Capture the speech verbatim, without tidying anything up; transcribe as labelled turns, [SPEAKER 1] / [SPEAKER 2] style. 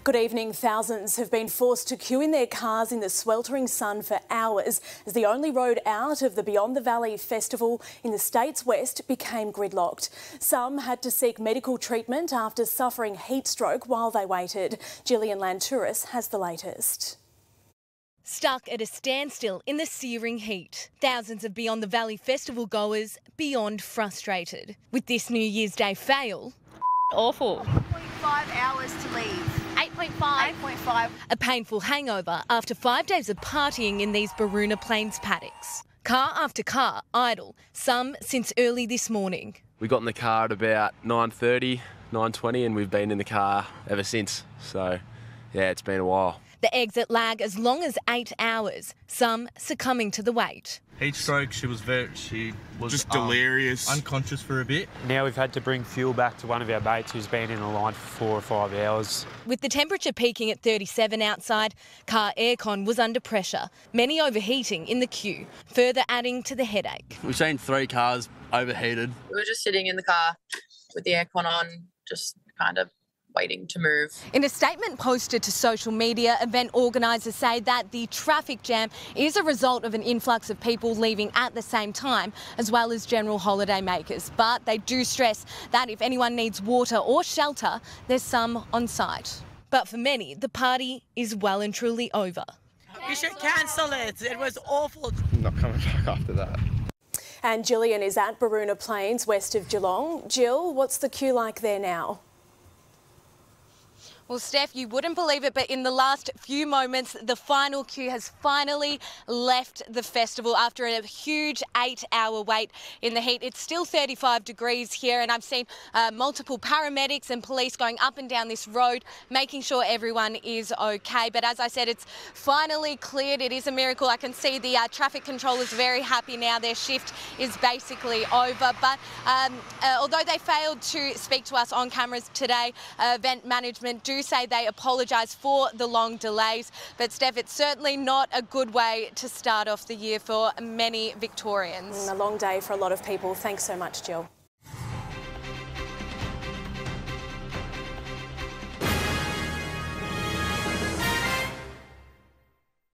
[SPEAKER 1] Good evening. Thousands have been forced to queue in their cars in the sweltering sun for hours as the only road out of the Beyond the Valley festival in the state's west became gridlocked. Some had to seek medical treatment after suffering heat stroke while they waited. Gillian Lantouris has the latest.
[SPEAKER 2] Stuck at a standstill in the searing heat. Thousands of Beyond the Valley festival goers beyond frustrated. With this New Year's Day fail,
[SPEAKER 3] awful.
[SPEAKER 4] eight point five hours to leave.
[SPEAKER 3] eight point five.
[SPEAKER 4] eight point five.
[SPEAKER 2] A painful hangover after five days of partying in these Baruna Plains paddocks. Car after car idle, some since early this morning.
[SPEAKER 5] We got in the car at about nine thirty, nine twenty and we've been in the car ever since. So, yeah, it's been a while.
[SPEAKER 2] The exit lag as long as eight hours, some succumbing to the wait.
[SPEAKER 6] Heat stroke, she was very, she was
[SPEAKER 7] just delirious,
[SPEAKER 6] um, unconscious for a bit.
[SPEAKER 8] Now we've had to bring fuel back to one of our mates who's been in the line for four or five hours.
[SPEAKER 2] With the temperature peaking at thirty-seven outside, car aircon was under pressure, many overheating in the queue, further adding to the headache.
[SPEAKER 9] We've seen three cars overheated.
[SPEAKER 10] We were just sitting in the car with the aircon on, just kind of waiting to move.
[SPEAKER 2] In a statement posted to social media, event organisers say that the traffic jam is a result of an influx of people leaving at the same time, as well as general holiday makers. But they do stress that if anyone needs water or shelter, there's some on site. But for many, the party is well and truly over.
[SPEAKER 11] You should cancel it. It was awful.
[SPEAKER 7] I'm not coming back after that.
[SPEAKER 1] And Gillian is at Baruna Plains, west of Geelong. Jill, what's the queue like there now?
[SPEAKER 2] Well, Steph, you wouldn't believe it, but in the last few moments, the final queue has finally left the festival after a huge eight-hour wait in the heat. It's still thirty-five degrees here, and I've seen uh, multiple paramedics and police going up and down this road, making sure everyone is okay. But as I said, it's finally cleared. It is a miracle. I can see the uh, traffic controllers very happy now. Their shift is basically over. But um, uh, although they failed to speak to us on cameras today, uh, event management do say they apologise for the long delays. But Steph, it's certainly not a good way to start off the year for many Victorians.
[SPEAKER 1] A long day for a lot of people. Thanks so much, Jill.